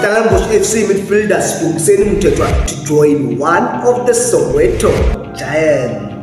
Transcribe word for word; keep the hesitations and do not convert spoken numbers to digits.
Stellenbosch F C midfielder Sibongiseni Mthethwa to join one of the Soweto Giants.